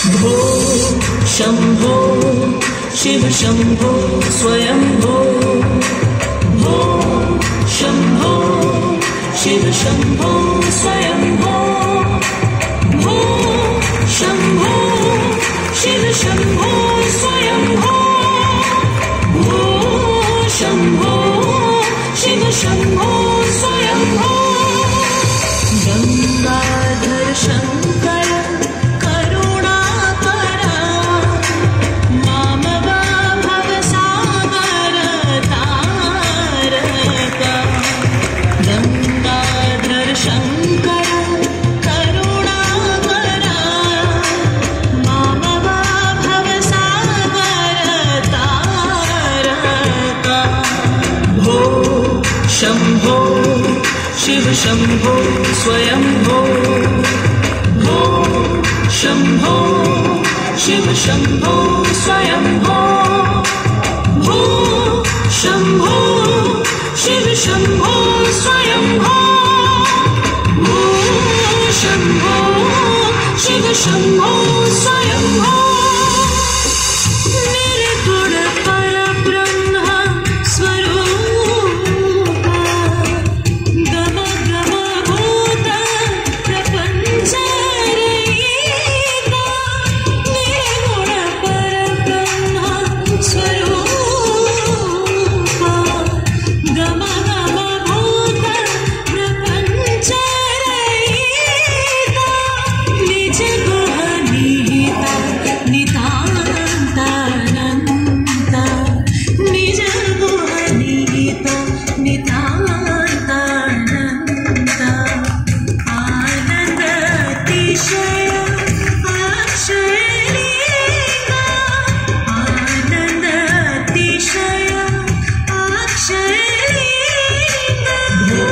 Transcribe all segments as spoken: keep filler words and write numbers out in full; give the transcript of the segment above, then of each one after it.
भो शंभो शिव शंभो स्वयंभो भो शंभो शिव शंभो स्वयंभो भो शंभो शिव शंभो स्वयंभो भो शंभो शिव शंभो स्वयंभो गंगाधर शंकर करुणाकर मामवा भवसागर तारका गंगाधर शंकर करुणाकर मामवा भवसागर तारका भो शंभो शिव शंभो स्वयंभो भो शंभो शिव शंभो स्वयंभो भो शंभो शिव शंभो स्वयंभो भो शंभो शिव शंभो स्वयंभो निर्गुण पर ब्रह्म स्वरूप गम गम भूत प्रपंच रहिता निर्गुण पर ब्रह्म स्वरूप गम गम भूत प्रपंच रहिता निज गुह निहिता नितांतानंत निज गुह निहिता नितांतानंत आनंद अतिशय अक्षयलिंगा आनंद अतिशय अक्षयलिंगा भो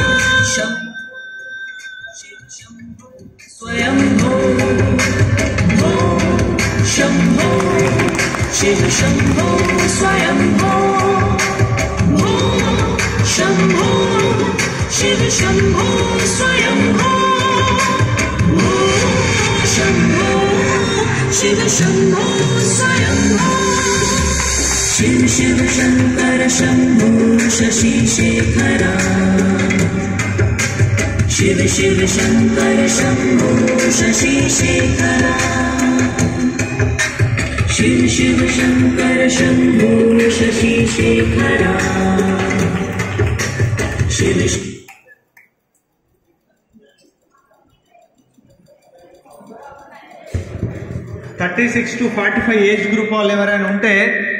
शंभो शिव शंभो स्वयंभो भो शंभो शिव शंभो स्वयंभो भो शंभो शिव शंभो स्वयंभो भो शंभो शिव शंभो स्वयंभो शिव शिव शंकर शंभो शशि शेखरा शिव शिव शंकर शंभो शशि शेखरा शिव शिव शंकर शंभो शशि शेखरा Shiva thirty six to forty five age group వాళ్ళు ఎవరైనా ఉంటే